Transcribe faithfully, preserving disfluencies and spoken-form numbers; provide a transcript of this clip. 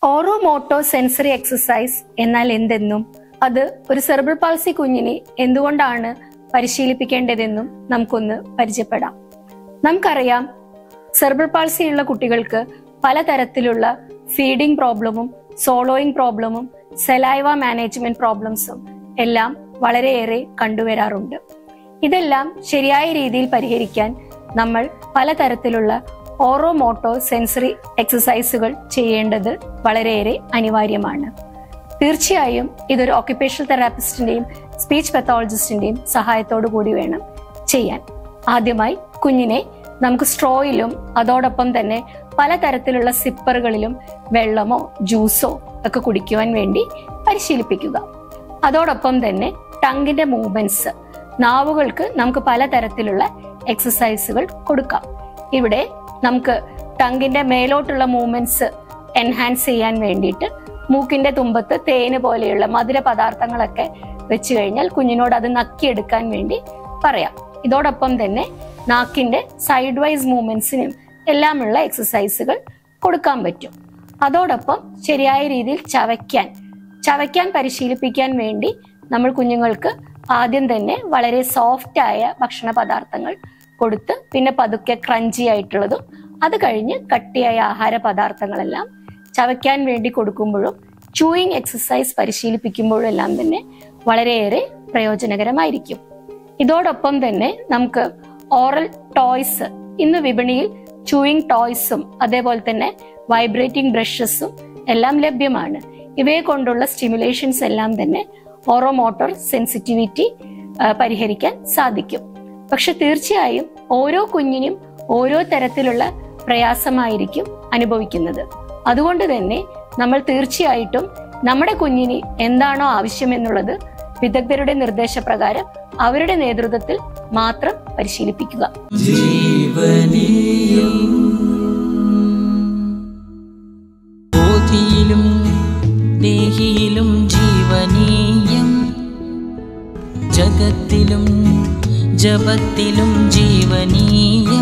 ഓറോമോട്ടോ sensory exercise എന്നാൽ എന്തെന്നും അത് ഒരു സെറിബ്രൽ പാൾസി കുഞ്ഞിനെ എന്തുകൊണ്ടാണ് പരിശീലിപ്പിക്കേണ്ടതെന്നും നമുക്കൊന്ന് പരിചയപ്പെടാം. നമുക്കറിയാം, സെറിബ്രൽ പാൾസി ഉള്ള കുട്ടികൾക്ക് പലതരത്തിലുള്ള ഫീഡിംഗ് പ്രോബ്ലമും സോളോയിങ് പ്രോബ്ലമും സെലൈവ മാനേജ്മെന്റ് പ്രോബ്ലംസും എല്ലാം വളരെയേറെ കണ്ടുവരാറുണ്ട്. ഇതെല്ലാം ശരിയായ രീതിയിൽ പരിഹരിക്കാൻ നമ്മൾ പലതരത്തിലുള്ള ഓറോമോട്ടോ സെൻസറി എക്സസൈസുകൾ ചെയ്യേണ്ടത് വളരെയേറെ അനിവാര്യമാണ്. തീർച്ചയായും ഇതൊരു ഓക്യുപേഷണൽ തെറാപ്പിസ്റ്റിന്റെയും സ്പീച്ച് പത്തോളജിസ്റ്റിന്റെയും സഹായത്തോടു കൂടി വേണം ചെയ്യാൻ. ആദ്യമായി കുഞ്ഞിനെ നമുക്ക് സ്ട്രോയിലും അതോടൊപ്പം തന്നെ പലതരത്തിലുള്ള സിപ്പറുകളിലും വെള്ളമോ ജ്യൂസോ ഒക്കെ കുടിക്കുവാൻ വേണ്ടി പരിശീലിപ്പിക്കുക. അതോടൊപ്പം തന്നെ ടങ്ങിന്റെ മൂവ്മെന്റ്സ്, നാവുകൾക്ക് നമുക്ക് പലതരത്തിലുള്ള എക്സസൈസുകൾ കൊടുക്കാം. ഇവിടെ നമുക്ക് ടങ്ങിന്റെ മേലോട്ടുള്ള മൂവ്മെന്റ്സ് എൻഹാൻസ് ചെയ്യാൻ വേണ്ടിയിട്ട് മൂക്കിന്റെ തുമ്പത്ത് തേന് പോലെയുള്ള മധുര പദാർത്ഥങ്ങളൊക്കെ വെച്ച് കഴിഞ്ഞാൽ കുഞ്ഞിനോട് അത് നക്കിയെടുക്കാൻ വേണ്ടി പറയാം. ഇതോടൊപ്പം തന്നെ നാക്കിന്റെ സൈഡ് വൈസ് മൂവ്മെന്റ്സിനും എല്ലാമുള്ള എക്സസൈസുകൾ കൊടുക്കാൻ പറ്റും. അതോടൊപ്പം ശരിയായ രീതിയിൽ ചവയ്ക്കാൻ ചവയ്ക്കാൻ പരിശീലിപ്പിക്കാൻ വേണ്ടി നമ്മൾ കുഞ്ഞുങ്ങൾക്ക് ആദ്യം തന്നെ വളരെ സോഫ്റ്റ് ആയ ഭക്ഷണ പദാർത്ഥങ്ങൾ കൊടുത്ത് പിന്നെ പതുക്കെ ക്രഞ്ചി ആയിട്ടുള്ളതും അത് കഴിഞ്ഞ് കട്ടിയായ ആഹാര പദാർത്ഥങ്ങളെല്ലാം ചവയ്ക്കാൻ വേണ്ടി കൊടുക്കുമ്പോഴും ചൂയിങ് എക്സസൈസ് പരിശീലിപ്പിക്കുമ്പോഴും എല്ലാം തന്നെ വളരെയേറെ പ്രയോജനകരമായിരിക്കും. ഇതോടൊപ്പം തന്നെ നമുക്ക് ഓറൽ ടോയ്സ്, ഇന്ന് വിപണിയിൽ ചൂയിങ് ടോയ്സും അതേപോലെ തന്നെ വൈബ്രേറ്റിംഗ് ബ്രഷസും എല്ലാം ലഭ്യമാണ്. ഇവയെ കൊണ്ടുള്ള സ്റ്റിമുലേഷൻസ് എല്ലാം തന്നെ ഓറോമോട്ടോർ സെൻസിറ്റിവിറ്റി പരിഹരിക്കാൻ സാധിക്കും. പക്ഷെ തീർച്ചയായും ഓരോ കുഞ്ഞിനും ഓരോ തരത്തിലുള്ള പ്രയാസമായിരിക്കും അനുഭവിക്കുന്നത്. അതുകൊണ്ട് തന്നെ നമ്മൾ തീർച്ചയായിട്ടും നമ്മുടെ കുഞ്ഞിന് എന്താണോ ആവശ്യമെന്നുള്ളത് വിദഗ്ധരുടെ നിർദ്ദേശപ്രകാരം അവരുടെ നേതൃത്വത്തിൽ മാത്രം പരിശീലിപ്പിക്കുക. ദേഹിയിലും ജീവനീയം, ജഗത്തിലും ജപത്തിലും ജീവനീയം.